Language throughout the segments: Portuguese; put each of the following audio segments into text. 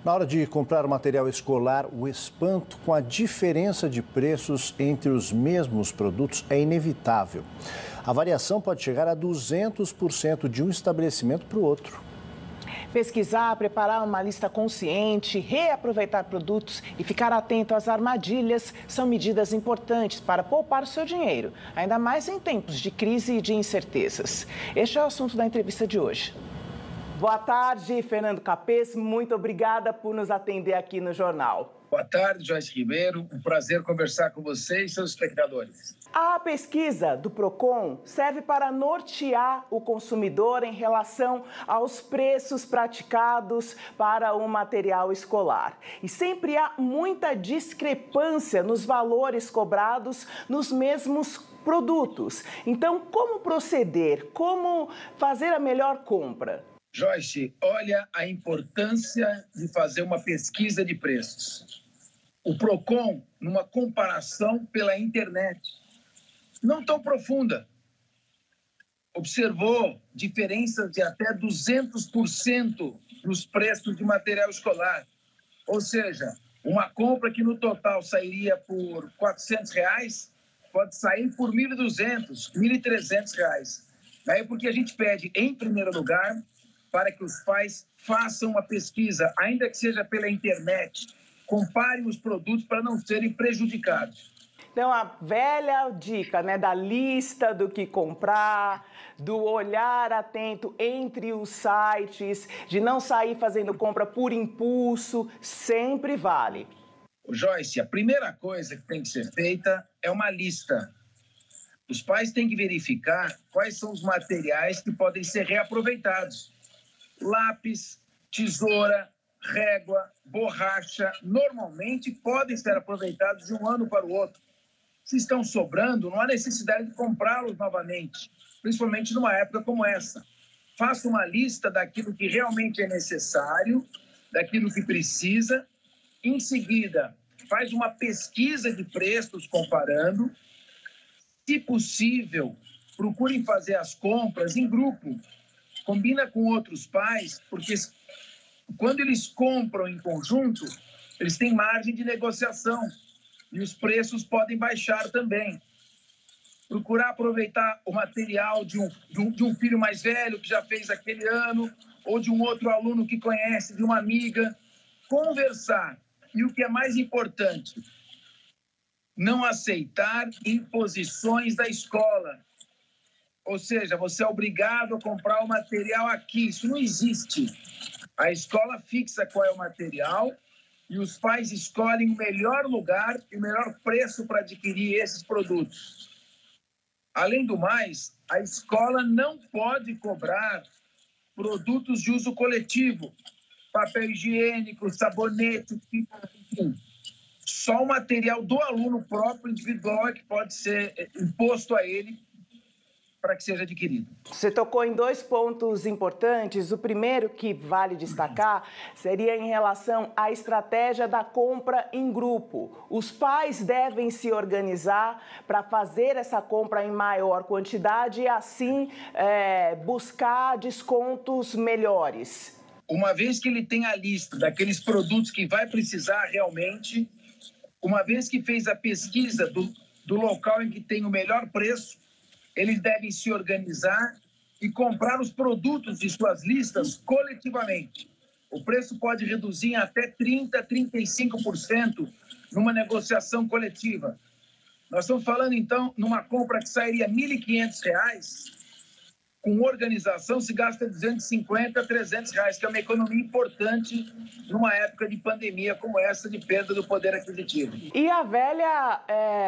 Na hora de comprar o material escolar, o espanto com a diferença de preços entre os mesmos produtos é inevitável. A variação pode chegar a 200% de um estabelecimento para o outro. Pesquisar, preparar uma lista consciente, reaproveitar produtos e ficar atento às armadilhas são medidas importantes para poupar o seu dinheiro, ainda mais em tempos de crise e de incertezas. Este é o assunto da entrevista de hoje. Boa tarde, Fernando Capês. Muito obrigada por nos atender aqui no Jornal. Boa tarde, Joyce Ribeiro. Um prazer conversar com você e seus espectadores. A pesquisa do Procon serve para nortear o consumidor em relação aos preços praticados para o material escolar. E sempre há muita discrepância nos valores cobrados nos mesmos produtos. Então, como proceder? Como fazer a melhor compra? Joyce, olha a importância de fazer uma pesquisa de preços. O Procon, numa comparação pela internet, não tão profunda, observou diferenças de até 200% nos preços de material escolar. Ou seja, uma compra que no total sairia por R$ 400, pode sair por R$ 1.200, R$ 1.300. Daí porque a gente pede, em primeiro lugar, para que os pais façam uma pesquisa, ainda que seja pela internet, comparem os produtos para não serem prejudicados. Então, a velha dica, né, da lista do que comprar, do olhar atento entre os sites, de não sair fazendo compra por impulso, sempre vale. Joyce, a primeira coisa que tem que ser feita é uma lista. Os pais têm que verificar quais são os materiais que podem ser reaproveitados. Lápis, tesoura, régua, borracha, normalmente podem ser aproveitados de um ano para o outro. Se estão sobrando, não há necessidade de comprá-los novamente, principalmente numa época como essa. Faça uma lista daquilo que realmente é necessário, daquilo que precisa. Em seguida, faz uma pesquisa de preços comparando. Se possível, procurem fazer as compras em grupo. Combina com outros pais, porque quando eles compram em conjunto, eles têm margem de negociação e os preços podem baixar também. Procurar aproveitar o material de um filho mais velho que já fez aquele ano, ou de um outro aluno que conhece, de uma amiga. Conversar. E o que é mais importante, não aceitar imposições da escola. Ou seja, você é obrigado a comprar o material aqui. Isso não existe. A escola fixa qual é o material e os pais escolhem o melhor lugar e o melhor preço para adquirir esses produtos. Além do mais, a escola não pode cobrar produtos de uso coletivo, papel higiênico, sabonete, enfim. Só o material do aluno próprio, individual, é que pode ser imposto a ele para que seja adquirido. Você tocou em dois pontos importantes. O primeiro que vale destacar seria em relação à estratégia da compra em grupo. Os pais devem se organizar para fazer essa compra em maior quantidade e assim buscar descontos melhores. Uma vez que ele tem a lista daqueles produtos que vai precisar realmente, uma vez que fez a pesquisa do local em que tem o melhor preço, eles devem se organizar e comprar os produtos de suas listas coletivamente. O preço pode reduzir em até 30%, 35% numa negociação coletiva. Nós estamos falando, então, numa compra que sairia R$ 1.500, com organização se gasta R$ 250, R$ 300, que é uma economia importante numa época de pandemia como essa, de perda do poder aquisitivo. E a velha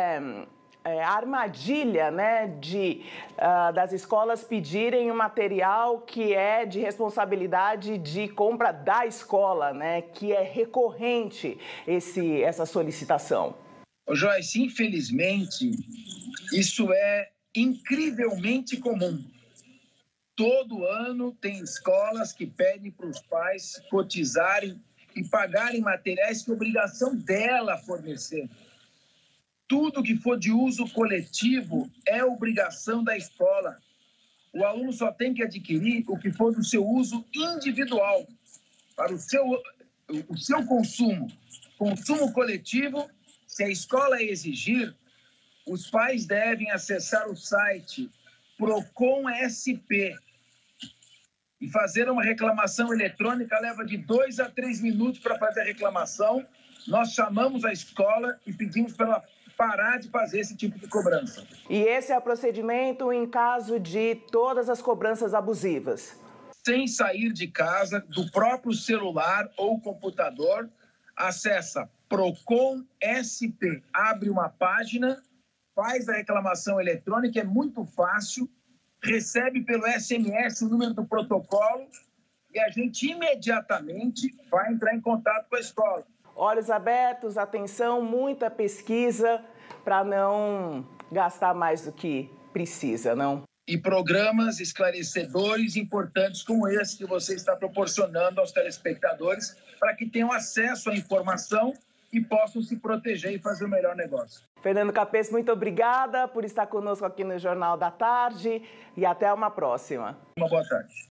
armadilha, né, das escolas pedirem um material que é de responsabilidade de compra da escola, né, que é recorrente essa solicitação. Joyce, infelizmente, isso é incrivelmente comum. Todo ano tem escolas que pedem para os pais cotizarem e pagarem materiais que é obrigação dela fornecer. Tudo que for de uso coletivo é obrigação da escola. O aluno só tem que adquirir o que for do seu uso individual, para o seu o seu consumo coletivo, se a escola exigir, os pais devem acessar o site Procon SP e fazer uma reclamação eletrônica. Leva de 2 a 3 minutos para fazer a reclamação. Nós chamamos a escola e pedimos para ela parar de fazer esse tipo de cobrança. E esse é o procedimento em caso de todas as cobranças abusivas? Sem sair de casa, do próprio celular ou computador, acessa Procon SP, abre uma página, faz a reclamação eletrônica, é muito fácil, recebe pelo SMS o número do protocolo e a gente imediatamente vai entrar em contato com a escola. Olhos abertos, atenção, muita pesquisa para não gastar mais do que precisa, não? E programas esclarecedores importantes como esse que você está proporcionando aos telespectadores para que tenham acesso à informação e possam se proteger e fazer o melhor negócio. Fernando Capês, muito obrigada por estar conosco aqui no Jornal da Tarde e até uma próxima. Uma boa tarde.